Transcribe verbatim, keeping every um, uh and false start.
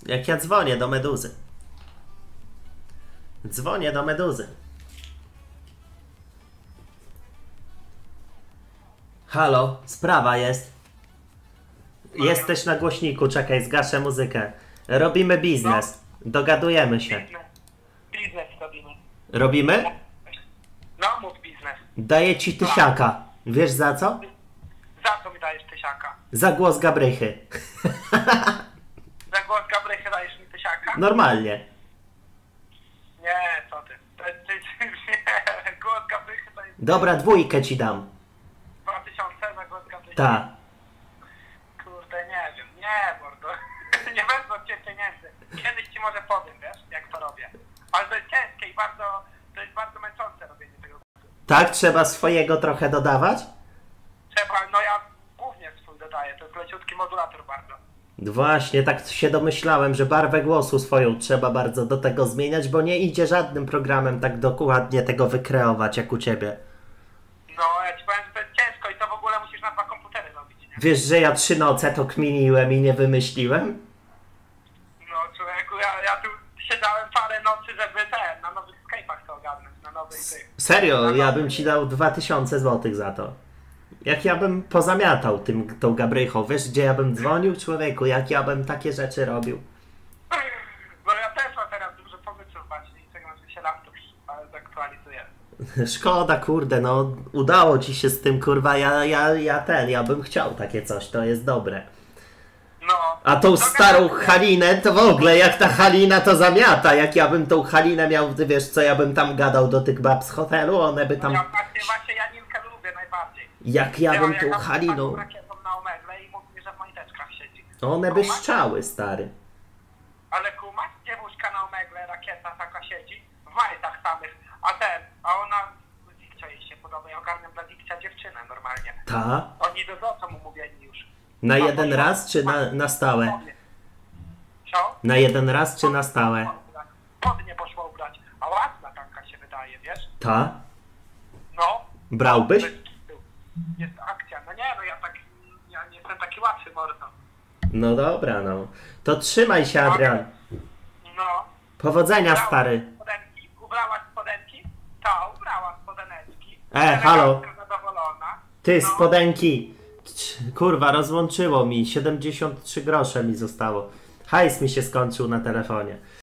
Jak ja dzwonię do Meduzy. Dzwonię do Meduzy. Halo, sprawa jest. Jesteś na głośniku, czekaj, zgaszę muzykę. Robimy biznes. Dogadujemy się. Biznes. Biznes robimy. Robimy? No, mów biznes. Daję ci tysiaka. Wiesz za co? Za co mi dajesz tysiaka? Za głos Gabrychy. Za głos Gabrychy dajesz mi tysiaka? Normalnie. Nie, co ty. To jest, to jest, nie, głos Gabrychy to jest... Dobra, dwójkę ci dam. Dwa tysiące za głos Gabrychy? Ta. Kurde, nie wiem. Nie, mordo. Nie wezmę od ciebie pieniędzy. Kiedyś ci może powiem, wiesz, jak to robię. Ale to jest ciężkie i bardzo... To jest bardzo męczące robienie tego. Tak? Trzeba swojego trochę dodawać? Trzeba, no ja głównie swój dodaję. To jest leciutki modulator bardzo. Właśnie, tak się domyślałem, że barwę głosu swoją trzeba bardzo do tego zmieniać, bo nie idzie żadnym programem tak dokładnie tego wykreować jak u ciebie. No, ja ci powiem, że to jest ciężko i to w ogóle musisz na dwa komputery robić, nie? Wiesz, że ja trzy noce to kminiłem i nie wymyśliłem? No, człowieku, ja, ja tu siedziałem parę nocy, żeby ten, na nowych Skype'ach to ogarnąć, na nowych tych. Serio, ja bym ci dał dwa tysiące złotych za to. Jak ja bym pozamiatał tym, tą Gabrychą, wiesz, gdzie ja bym dzwonił, człowieku, jak ja bym takie rzeczy robił. No ja też mam teraz dużo pomysłów właśnie i czego się laptop zaktualizuje. Szkoda, kurde, no udało ci się z tym, kurwa, ja, ja, ja ten, ja bym chciał takie coś, to jest dobre. No. A tą starą Halinę to w ogóle, jak ta Halina to zamiata, jak ja bym tą Halinę miał, ty wiesz co, ja bym tam gadał do tych bab z hotelu, one by tam... Ja właśnie, właśnie Janinkę lubię najbardziej. Jak ja bym tą Ja Haliną... rakietą na omegle i mówi mi, że w majteczkach siedzi. One by szczały, stary. Ale kumasz, dziewuszka na omegle, rakieta taka siedzi, w majtach samych, a ten, a ona, Dikcia jej się podoba, ja ogarniam dla Dikcia dziewczynę normalnie. Ta? Oni do co mu mówieni już. Na No, jeden poszła- raz, czy na, na stałe? Co? Na jeden raz, czy na stałe? Podnie poszła ubrać, a ładna taka się wydaje, wiesz? Ta? No. Brałbyś? Jest akcja, no nie, no ja tak, ja nie jestem taki łatwy, mordo. No dobra, no. To trzymaj się, Adrian. No. Powodzenia, Ubrałaś stary. spodenki? Ubrałaś spodenki? Ta, ubrała spodeneczki. E, halo. Zadowolona. Ty, No. spodenki. Cz- Kurwa, rozłączyło mi. siedemdziesiąt trzy grosze mi zostało. Hajs mi się skończył na telefonie.